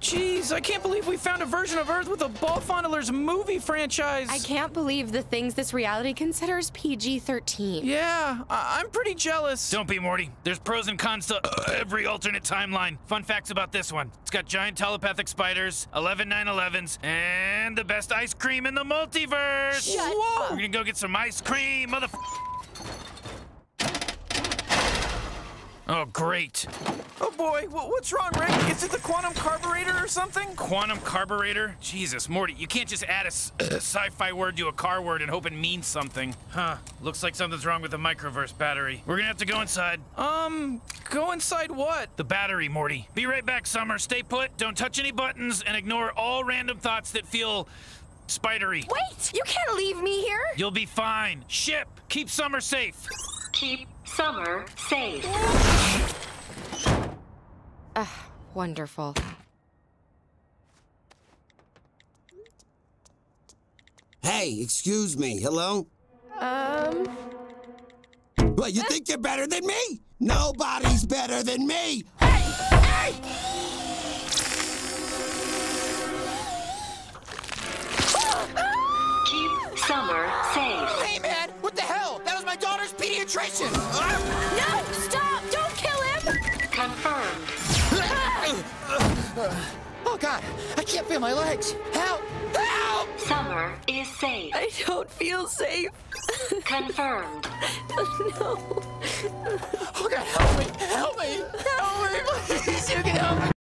Jeez, I can't believe we found a version of Earth with a ball fondler's movie franchise. I can't believe the things this reality considers PG-13. Yeah, I'm pretty jealous. Don't be, Morty. There's pros and cons to every alternate timeline. Fun facts about this one. It's got giant telepathic spiders, 11 9/11s, and the best ice cream in the multiverse. Whoa! We're gonna go get some ice cream, Oh, great. Oh boy, what's wrong, Rick? Is it the quantum carburetor or something? Quantum carburetor? Jesus, Morty, you can't just add a sci-fi word to a car word and hope it means something. Huh, looks like something's wrong with the microverse battery. We're gonna have to go inside. Go inside what? The battery, Morty. Be right back, Summer. Stay put, don't touch any buttons, and ignore all random thoughts that feel spidery. Wait! You can't leave me here! You'll be fine. Ship, keep Summer safe. Keep Summer safe. Wonderful. Hey, excuse me, hello? What, you think you're better than me? Nobody's better than me! Hey! Keep Summer safe. Hey, man! What the hell? That was my daughter's pediatrician! No! Stop! Don't kill him! Confirmed. Oh, God! I can't feel my legs! Help! Help! Summer is safe. I don't feel safe. Confirmed. No. Oh, God, help me! Help me! Help me, please! You can help me!